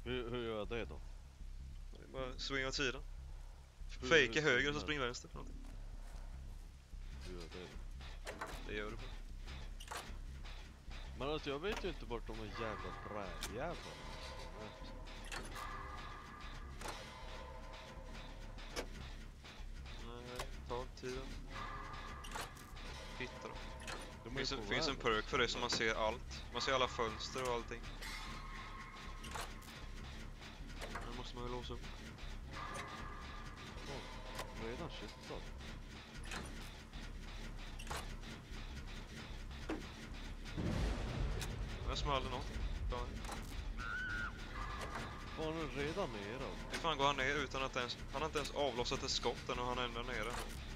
Hur gör jag det då? Bara swing åt sidan. Hur Fake höger och så svingar? spring vänster. Någonting. Hur gör jag det då? Det gör du bara. Men alltså jag vet ju inte vart de är jävla brädjävlarna. Nej, ta tiden. Hitta dem. De Det är på finns en väg perk också. för det så man ser allt. Man ser alla fönster och allting. Nu måste man ju låsa upp. Redan kittad. Jag smällde någonting. Fan. Var är redan nere alltså? Hur fan går han ner utan att ens... Han har inte ens avlossat ett skott än och han är ändå nere.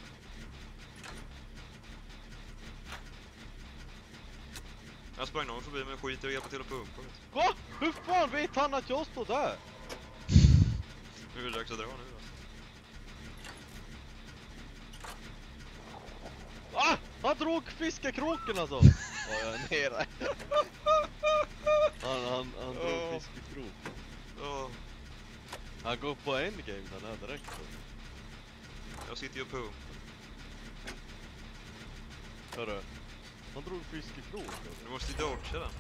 Jag sprang någon förbi men skiter och hjälper till att pumpa. Va? Hur fan vet han att jag står där? Nu är det dags att dra nu då. Ah! Han drog fiskekroken alltså! Ja, jag är nere. Han drog fiskekrok. Ja, Han går på endgame den här direkt. jag sitter ju och pumpar. Hörru. Han drog fiskekrok alltså. Du måste ju dodga den.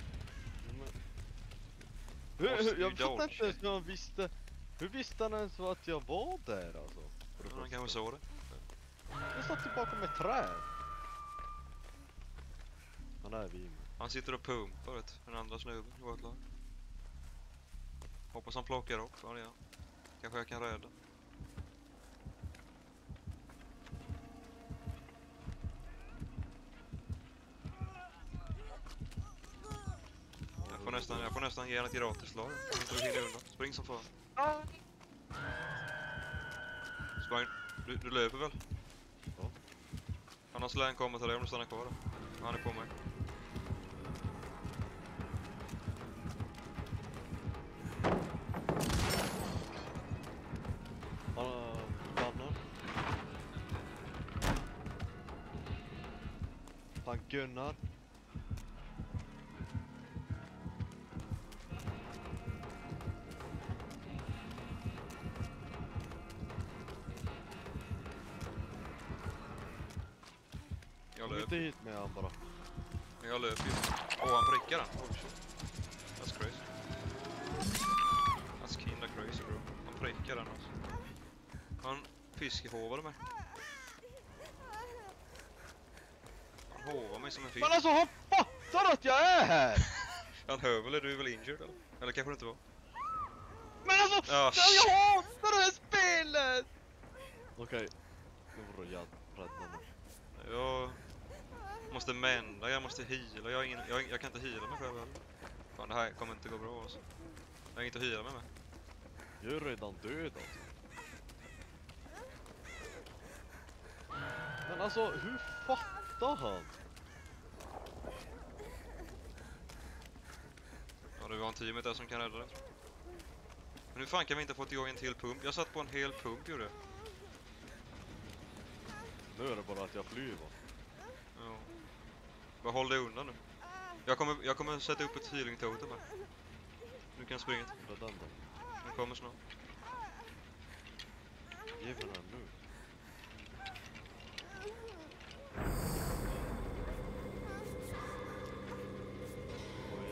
Jag fattar inte ens hur han visste. Hur visste han ens att jag var där alltså? Han kanske såg det. Jag satt ju bakom ett träd. Han är vid mig. Han sitter och pumpar vet du, den andra snubben i vårt lag. Hoppas han plockar upp, ja det gör han. Kanske jag kan rädda. Jag får nästan ge han ett gratis slag. Jag tror du hinner undan. Spring som fan. Spring. Du löper väl? Ja. Annars lär han komma till dig om du stannar kvar då. Han är på mig. Stannar. Han gunnar. Jag Kom inte löper. hit med han bara. Jag löper ju. Åh, han prickar den. Oh shit. That's crazy. That's kinda crazy bro. Han prickar den alltså. Han fiskehovade mig. Han hovar mig som en fisk. Men alltså han fattar att jag är här! Han hör väl, du är väl injured eller? Eller kanske det inte var? Men alltså! Ja, Jag hatar det här spelet! Okej. Nu får du rädda mig. Jag måste mända, jag måste heala. Jag kan inte heala mig själv heller. Fan, det här kommer inte gå bra alltså. Jag har inget att heala mig med. Jag är redan död alltså. Men alltså, hur fattar han? Ja, det var en teamet där som kan rädda det. Men hur fan kan vi inte få igång en till pump? Jag satt på en hel pump gjorde jag. Nu är det bara att jag flyr va? Ja. Bara håll dig undan nu. Jag kommer sätta upp ett healing totem här. Du kan springa till. Det är den då. Den kommer snart. Ge mig den nu. Oj,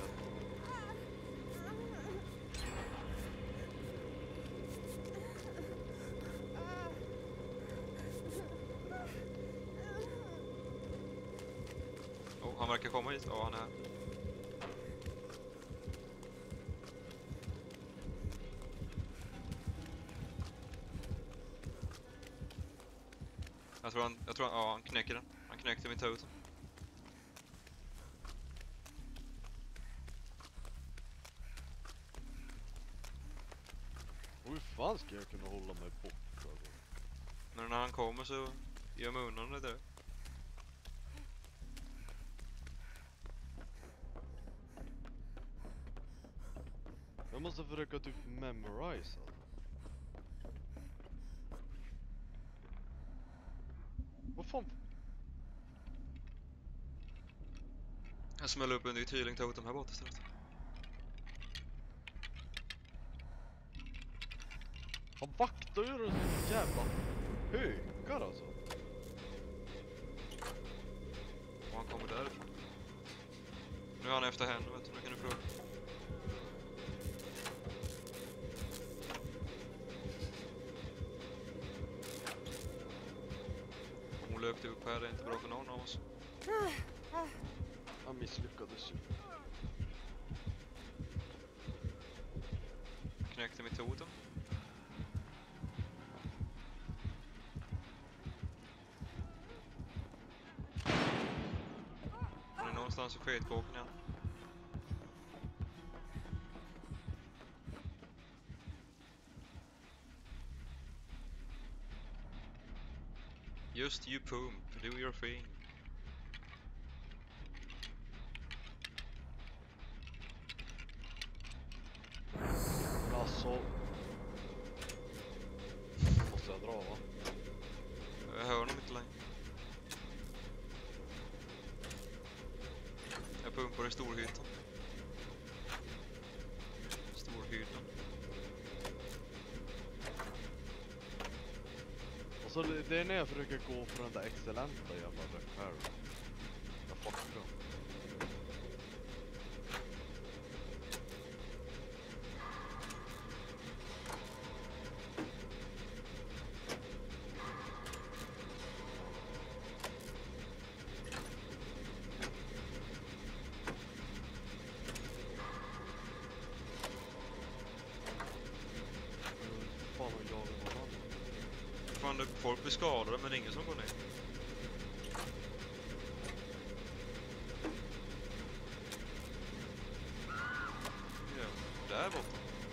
Oh, han verkar komma hit. Ja, han är här. Ja, han knäcker den. Han knäckte min totem. Och hur fan ska jag kunna hålla mig bort alltså? Men när han kommer så gör mig undan det där. Jag måste försöka typ memorisa. Vad fan? Jag smäller upp en ny healing totem här borta istället. Han vaktar ju den så jävla hökar alltså. Och han kommer därifrån. Nu är han efter henne, vet du. Nu kan du få upp. Om hon löpte upp här, det är inte bra för någon av oss. Han misslyckades ju. Knäckte metoden. Han är någonstans i sketkåken igen. Just you pump, do your thing. Men alltså... Måste jag dra va? Jag hör honom inte längre. Jag pumpar i storhytten. Storhytten. Och så det är när jag försöker gå för den där excellenta jävla repair. Jag fuckar dem. Fan vad jag vill ha. Fan, folk blir skadade men det är ingen som går ner. Ja, där borta.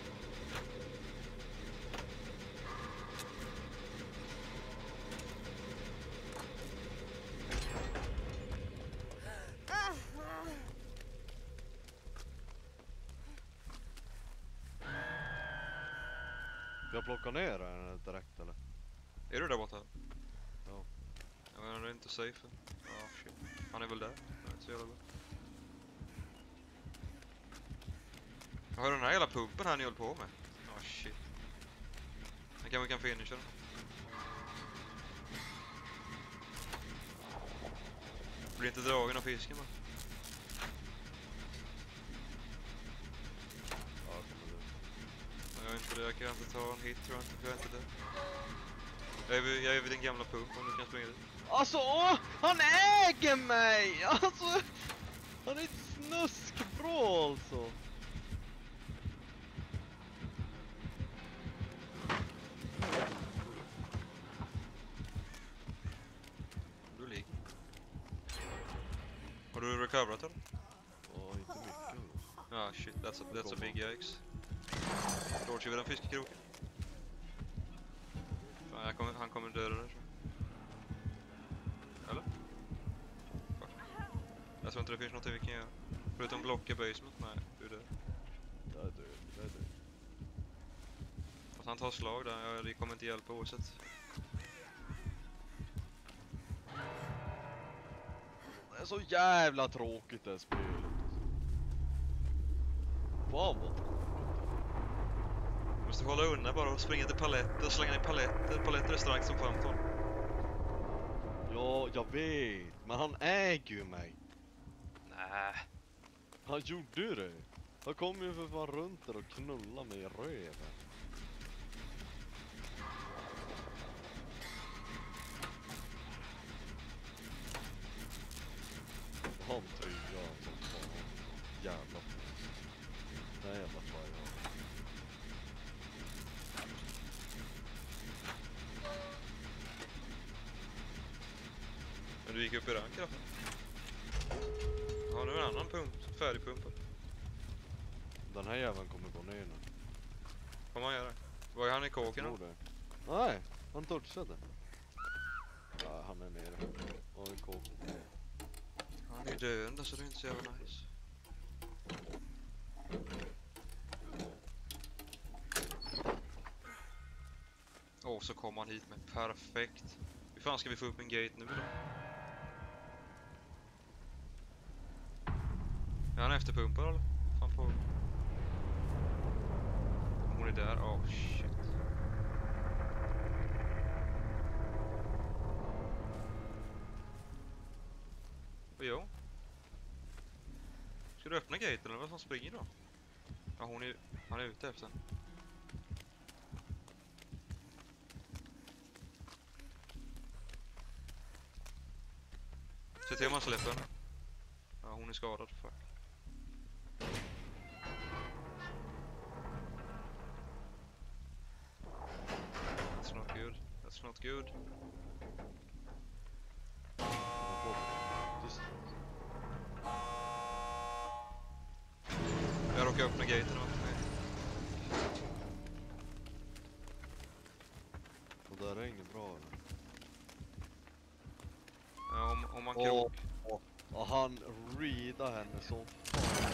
Jag plockar ner den direkt eller? Är du där borta? Ja. Jag menar, det är inte safe. Ja, shit. Han är väl där. Det är inte så jävla bra. Jag har den här hela pumpen här ni håller på med. Ja, shit. Vi kan finisha den. Blir inte dragen av fisken, va? Ja, kommer du. Jag är inte det. Jag kan inte ta en hit, tror jag inte. För jag är inte det. Jag är vid din gamla pump om du kan springa dit. Alltså, åh! Han äger mig! Alltså! Han är ett snuskbra alltså! Du ligger. Har du recoverat eller? Ja, inte mycket. Ja, shit. That's a big yikes. George vid den fiskekroken. Fan, han kommer döda där, tror jag. Eller? Fuck. Jag tror inte det finns något vi kan göra. Förutom blocka basement. Nej, du är död. Det är död, det är död. Fast han tar slag där. Ja, det kommer inte hjälpa oavsett. Det är så jävla tråkigt det här spelet. Fan vad tråkigt. Du måste hålla undan bara och springa till paletter, slänga ner paletter. Paletter är starkt som 15. Ja, jag vet. Men han äger ju mig. Nej. Han gjorde ju det. Han kom ju för fan runt där och knullade mig i röven. Han tryggar som fan. Jävla. Nej, jävla fan. Men du gick upp i rank i alla fall. Ja, nu är en annan pump. Färdigpumpad. Den här jäveln kommer gå ner nu. Vad man göra? Var är han i kåken då? Tror det. Nej, han touchade. Ja, han är nere. Och en kåk. Han är döende så det är inte så jävla nice. Åh, så kommer han hit med perfekt. Hur fan ska vi få upp en gate nu då? Är han efterpumpad eller? Fan på. Hon är där, oh shit. du öppna gaten eller vad som springer då? Ja, han är ute efter. Se till om han släpper henne. Ja, hon är skadad. Fuck. That's not good. That's not good. Just. Jag råkar öppna gaten och Och där är inget bra eller? ja, om man Åh, krok. och han readar henne som fan.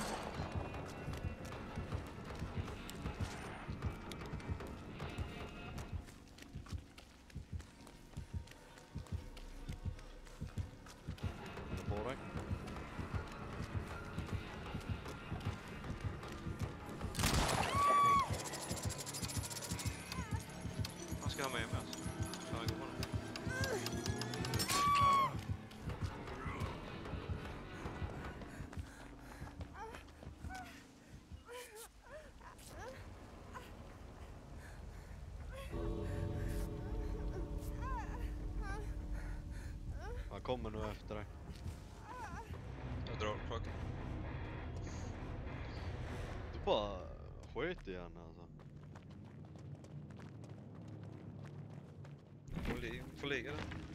På dig. Han ska ha med mig alltså. Ja, det går bra. Han kommer nu efter dig. Jag drar. Fuck. Du bara sket i henne alltså. Får ligga där.